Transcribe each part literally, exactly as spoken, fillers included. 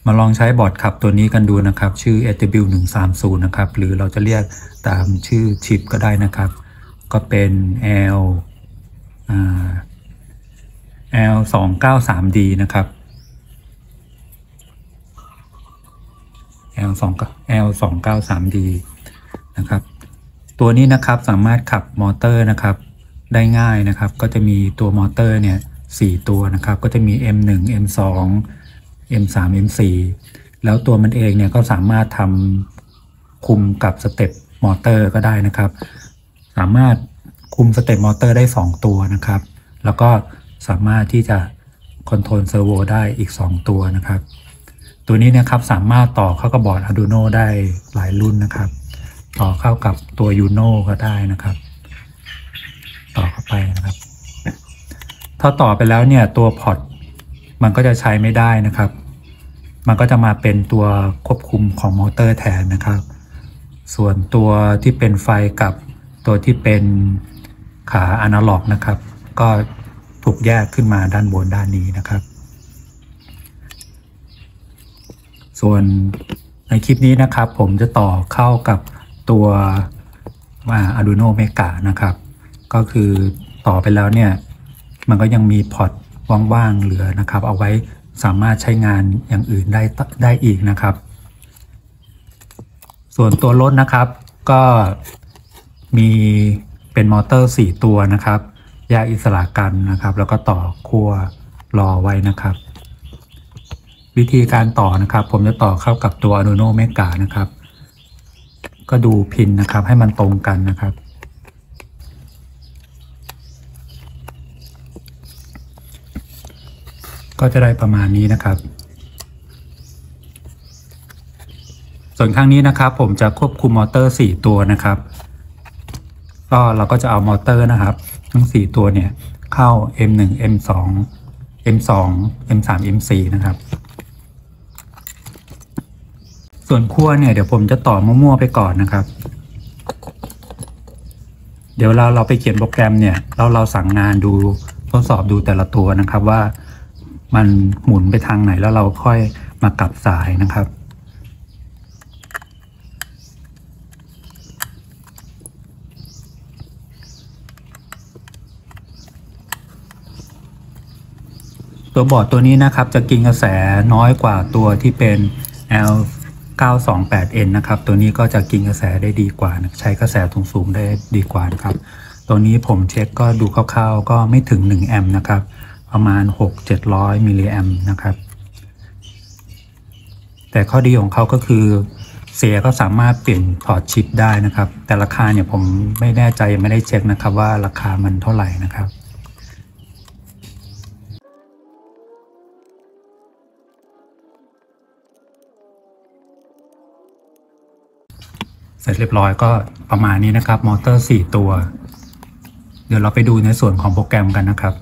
มาลองใช้บอร์ดขับตัวนี้กันดูนะครับชื่อ เอ ที บิล หนึ่งสามศูนย์ นะครับหรือเราจะเรียกตามชื่อชิปก็ได้นะครับก็เป็น L อ่า แอล สองเก้าสาม ดี นะครับ L สอง L สองเก้าสาม ดี นะครับตัวนี้นะครับสามารถขับมอเตอร์นะครับได้ง่ายนะครับก็จะมีตัวมอเตอร์เนี่ยสี่ตัวนะครับก็จะมี เอ็ม หนึ่ง เอ็ม สอง เอ็ม สาม เอ็ม สี่ แล้วตัวมันเองเนี่ยก็สามารถทำคุมกับสเต็ปมอเตอร์ก็ได้นะครับสามารถคุมสเต็ปมอเตอร์ได้สองตัวนะครับแล้วก็สามารถที่จะคอนโทรลเซอร์โวได้อีกสองตัวนะครับตัวนี้นะครับสามารถต่อเข้ากับบอร์ด Arduino ได้หลายรุ่นนะครับต่อเข้ากับตัว Uno ก็ได้นะครับต่อเข้าไปนะครับถ้าต่อไปแล้วเนี่ยตัวพอร์ตมันก็จะใช้ไม่ได้นะครับมันก็จะมาเป็นตัวควบคุมของมอเตอร์แทนนะครับส่วนตัวที่เป็นไฟกับตัวที่เป็นขาอนาล็อกนะครับก็ถูกแยกขึ้นมาด้านบนด้านนี้นะครับส่วนในคลิปนี้นะครับผมจะต่อเข้ากับตัวว่า Arduino Mega นะครับก็คือต่อไปแล้วเนี่ยมันก็ยังมีพอร์ตว่างๆเหลือนะครับเอาไว้สามารถใช้งานอย่างอื่นได้ได้อีกนะครับส่วนตัวรถนะครับก็มีเป็นมอเตอร์สี่ตัวนะครับแยกอิสระกันนะครับแล้วก็ต่อขั้วรอไว้นะครับวิธีการต่อนะครับผมจะต่อเข้ากับตัว Arduino Mega นะครับก็ดูพินนะครับให้มันตรงกันนะครับก็จะได้ประมาณนี้นะครับส่วนข้างนี้นะครับผมจะควบคุมมอเตอร์สี่ตัวนะครับก็เราก็จะเอามอเตอร์นะครับทั้งสี่ตัวเนี่ยเข้า เอ็ม หนึ่ง เอ็ม สอง เอ็ม สอง เอ็ม สาม เอ็ม สี่ นะครับส่วนขั้วเนี่ยเดี๋ยวผมจะต่อมั่วๆไปก่อนนะครับเดี๋ยวเราเราไปเขียนโปรแกรมเนี่ยเราเราสั่งงานดูทดสอบดูแต่ละตัวนะครับว่ามันหมุนไปทางไหนแล้วเราค่อยมากลับสายนะครับตัวบอร์ดตัวนี้นะครับจะกินกระแสน้อยกว่าตัวที่เป็น แอล เก้าสองแปด เอ็น นะครับตัวนี้ก็จะกินกระแสได้ดีกว่าใช้กระแสสูงๆได้ดีกว่านะครับตัวนี้ผมเช็คก็ดูคร่าวๆก็ไม่ถึงหนึ่งแอมป์นะครับประมาณ หกถึงเจ็ดร้อย มิลลิแอมป์นะครับแต่ข้อดีของเขาก็คือเสียก็สามารถเปลี่ยนพอร์ตชิปได้นะครับแต่ราคาเนี่ยผมไม่แน่ใจยังไม่ได้เช็คนะครับว่าราคามันเท่าไหร่นะครับเสร็จเรียบร้อยก็ประมาณนี้นะครับมอเตอร์สี่ตัวเดี๋ยวเราไปดูในส่วนของโปรแกรมกันนะครับ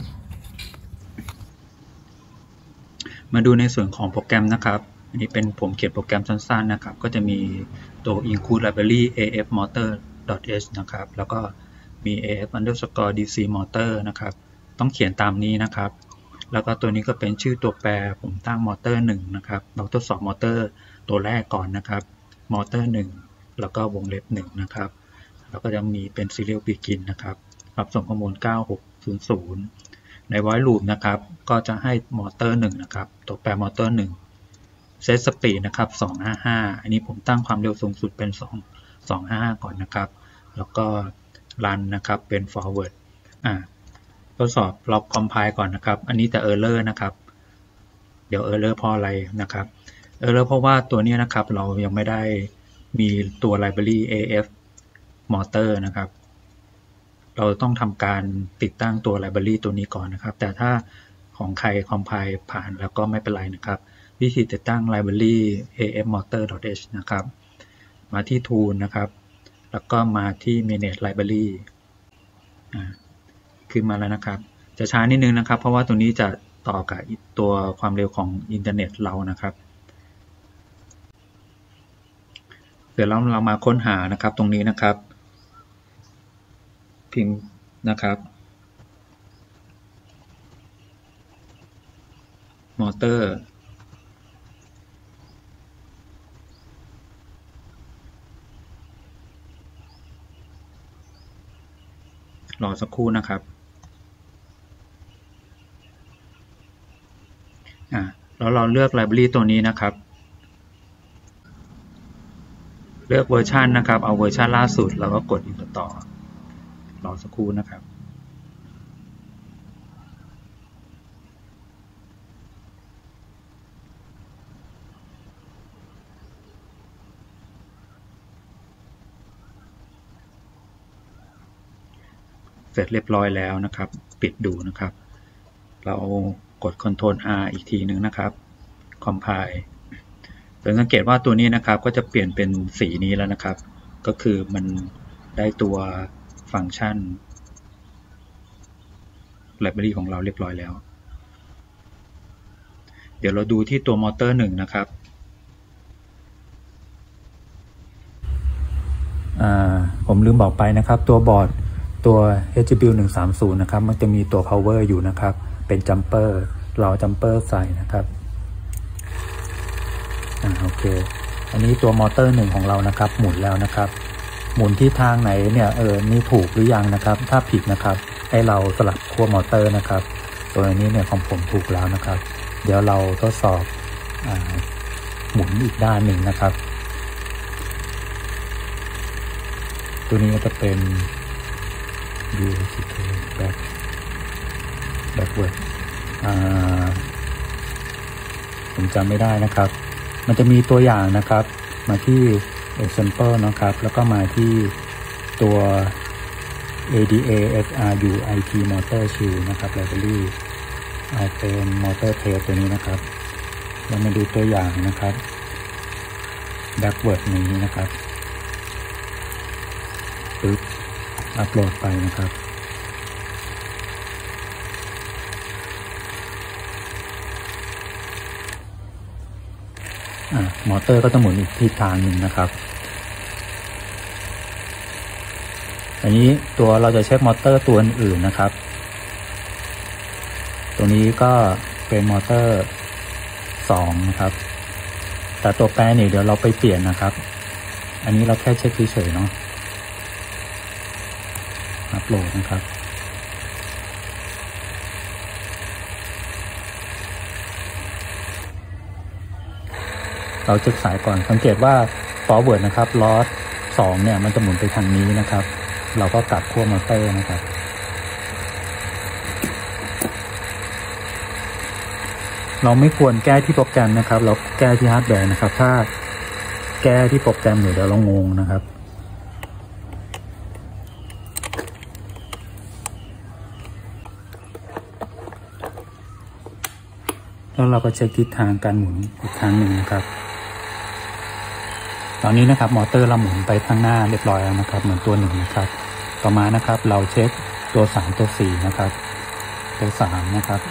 มาดูในส่วนของโปรแกรมนะครับอันนี้เป็นผมเขียนโปรแกรมสั้นๆนะครับก็จะมีตัว include library เอ เอฟ motor .h นะครับแล้วก็มี เอ เอฟ underscore ดี ซี motor นะครับต้องเขียนตามนี้นะครับแล้วก็ตัวนี้ก็เป็นชื่อตัวแปรผมตั้งมอเตอร์หนึ่งนะครับเราทดสอบมอเตอร์ตัวแรกก่อนนะครับมอเตอร์หนึ่งแล้วก็วงเล็บหนึ่งนะครับแล้วก็จะมีเป็น serial begin นะครับรับส่งข้อมูลเก้าหกศูนย์ศูนย์ใน void loop นะครับก็จะให้มอเตอร์หนึ่งนะครับตัวแปรมอเตอร์หนึ่งเซตสปีดนะครับสองร้อยห้าสิบห้าอันนี้ผมตั้งความเร็วสูงสุดเป็น2 สองร้อยห้าสิบห้าก่อนนะครับแล้วก็ run นะครับเป็น forward อ่าทดสอบล็อก compile ก่อนนะครับอันนี้แต่ error นะครับเดี๋ยว error เพราะอะไรนะครับ error เพราะว่าตัวนี้นะครับเรายังไม่ได้มีตัว library เอ เอฟ motor นะครับเราต้องทำการติดตั้งตัว library ตัวนี้ก่อนนะครับแต่ถ้าของใคร compile ผ่านแล้วก็ไม่เป็นไรนะครับวิธีติดตั้ง library เอ เอฟ motor .h นะครับมาที่ tool นะครับแล้วก็มาที่ manage library ขึ้นมาแล้วนะครับจะช้านิดนึงนะครับเพราะว่าตัวนี้จะต่อกับตัวความเร็วของอินเทอร์เน็ตเรานะครับเดี๋ยวเราเรามาค้นหานะครับตรงนี้นะครับพิมพ์นะครับมอเตอร์รอสักครู่นะครับอ่าแล้วเราเลือก Library ตัวนี้นะครับเลือกเวอร์ชันนะครับเอาเวอร์ชันล่าสุดแล้วก็กด Install รอสักครู่นะครับเสร็จเรียบร้อยแล้วนะครับปิดดูนะครับเรากด Ctrl R อีกทีหนึ่งนะครับ Compile สังเกตว่าตัวนี้นะครับก็จะเปลี่ยนเป็นสีนี้แล้วนะครับก็คือมันได้ตัวฟังก์ชัน Library ของเราเรียบร้อยแล้วเดี๋ยวเราดูที่ตัวมอเตอร์หนึ่งนะครับผมลืมบอกไปนะครับตัวบอร์ดตัว เอช จี บิลด์ หนึ่งสามศูนย์นะครับมันจะมีตัว power อยู่นะครับเป็นจัมเปอร์เราจัมเปอร์ใส่นะครับอ่าโอเคอันนี้ตัวมอเตอร์หนึ่งของเรานะครับหมุนแล้วนะครับหมุนที่ทางไหนเนี่ยเออนี่ถูกหรือยังนะครับถ้าผิดนะครับให้เราสลับขั้วมอเตอร์นะครับตัวนี้เนี่ยของผมถูกแล้วนะครับเดี๋ยวเราทดสอบอ่าหมุนอีกด้านหนึ่งนะครับตัวนี้จะเป็น ยู เอ ซี เค back backward อ่าผมจำไม่ได้นะครับมันจะมีตัวอย่างนะครับมาที่ example นะครับแล้วก็มาที่ตัว เอ ดี เอ เอส อาร์ ยู ไอ ที motor shield นะครับ library เอาเป็น motor tape ตัวนี้นะครับเรามาดูตัวอย่างนะครับ backward นี้นะครับปึ๊บอัปโหลดไปนะครับอ่ามอเตอร์ก็จะหมุนอีกทิศทางหนึ่งนะครับอันนี้ตัวเราจะเช็คมอเตอร์ตัวอื่นๆนะครับตัวนี้ก็เป็นมอเตอร์สองนะครับแต่ตัวแปรนี่เดี๋ยวเราไปเปลี่ยนนะครับอันนี้เราแค่เช็คเฉยๆเนาะอัปโหลดนะครับเราเช็คสายก่อนสังเกตว่า forward นะครับล้อสองเนี่ยมันจะหมุนไปทางนี้นะครับเราก็กลับขั้วมอเตอร์นะครับเราไม่ควรแก้ที่โปรแกรมนะครับเราแก้ที่ฮาร์ดแวร์นะครับถ้าแก้ที่โปรแกรมเดี๋ยวเรางงนะครับแล้วเราก็เช็คทิศทางการหมุนอีกครั้งหนึ่งนะครับตอนนี้นะครับมอเตอร์เราหมุนไปข้างหน้าเรียบร้อยแล้วนะครับเหมือนตัวหนึ่งนะครับต่อมานะครับเราเช็คตัวสามตัวสี่นะครับตัวสามนะครับ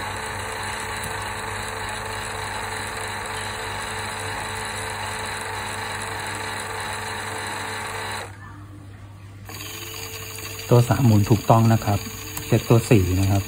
ตัวสามหมุนถูกต้องนะครับเช็คตัวสี่นะครับ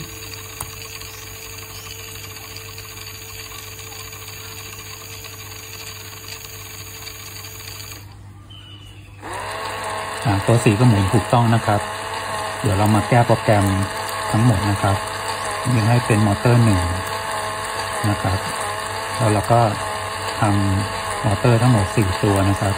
ตัวสี่ก็หมุนถูกต้องนะครับเดี๋ยวเรามาแก้โปรแกรมทั้งหมดนะครับยังให้เป็นมอเตอร์หนึ่งนะครับแล้วเราก็ทำมอเตอร์ทั้งหมดสี่ตัวนะครับ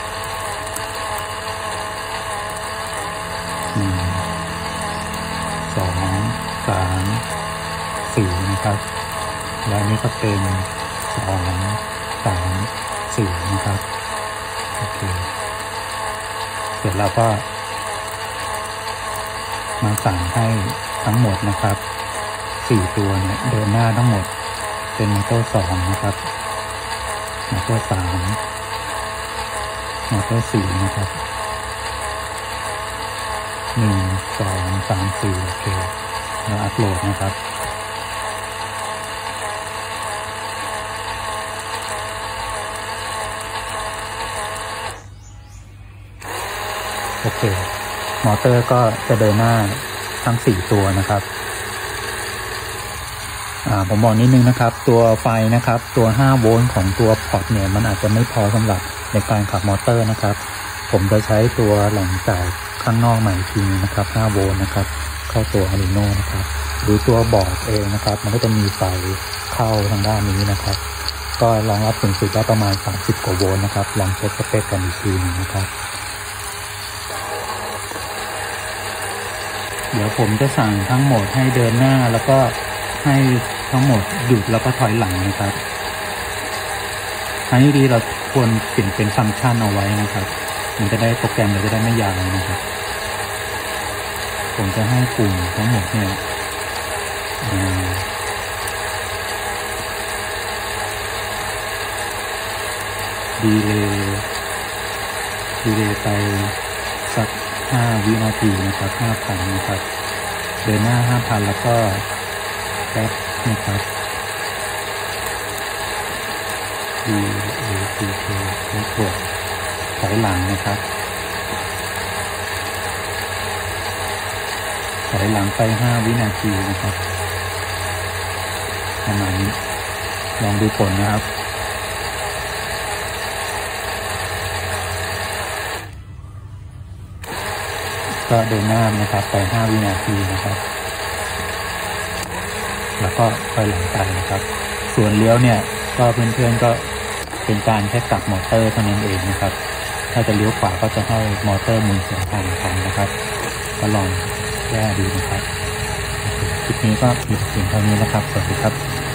หนึ่งสองสามสี่นะครับและนี้ก็เป็นสองสามสี่นะครับโอเคเสร็จแล้วก็มาสั่งให้ทั้งหมดนะครับสี่ตัวเนี่ยเดินหน้าทั้งหมดเป็นมอเตอร์สองนะครับมอเตอร์สามมอเตอร์สี่นะครับหนึ่งสองสามสี่โอเคแล้วอัปโหลดนะครับโอเคมอเตอร์ก็จะเดินหน้าทั้งสี่ตัวนะครับอ่าผมบอกนิดนึงนะครับตัวไฟนะครับตัวห้าโวลต์ของตัวพอร์ตเนี่ยมันอาจจะไม่พอสำหรับในการขับมอเตอร์นะครับผมจะใช้ตัวแหล่งจ่ายข้างนอกใหม่ทีนึงนะครับห้าโวลต์นะครับเข้าตัว Arduino นะครับหรือตัวบอร์ดเองนะครับมันก็จะมีไฟเข้าทางด้านนี้นะครับก็รองรับสูงสุดได้ประมาณสามสิบกว่าโวลต์นะครับลองเช็คสเปคกันอีกทีหนึ่งนะครับเดี๋ยวผมจะสั่งทั้งหมดให้เดินหน้าแล้วก็ให้ทั้งหมดหยุดแล้วก็ถอยหลังนะครับทางนี้ดีเราควรเปลี่ยนเป็นฟังก์ชันเอาไว้นะครับมันจะได้โปรแกรมเราจะได้ไม่ยาวนะครับผมจะให้กลุ่มทั้งหมดเนี่ยดีเลยดีเลยไปสักห้าวินาทีนะครับห้าพันนะครับเดินหน้าห้าพันแล้วก็แบ็คนะครับดีเอทีเคแล้วกดถอยหลังนะครับถอยหลังไปห้าวินาทีนะครับประมาณนี้ลองดูผลนะครับก็เดินหน้านะครับไปห้าวินาทีนะครับแล้วก็ถอยหลังไปนะครับส่วนเลี้ยวเนี่ยก็เพื่อนๆก็เป็นการแค่กลับมอเตอร์เท่านั้นเองนะครับถ้าจะเลี้ยวขวาก็จะให้มอเตอร์หมุนสวนทางกันนะครับก็ลองแก้ดูนะครับคลิปนี้ก็มีเพียงเท่านี้นะครับสวัสดีครับ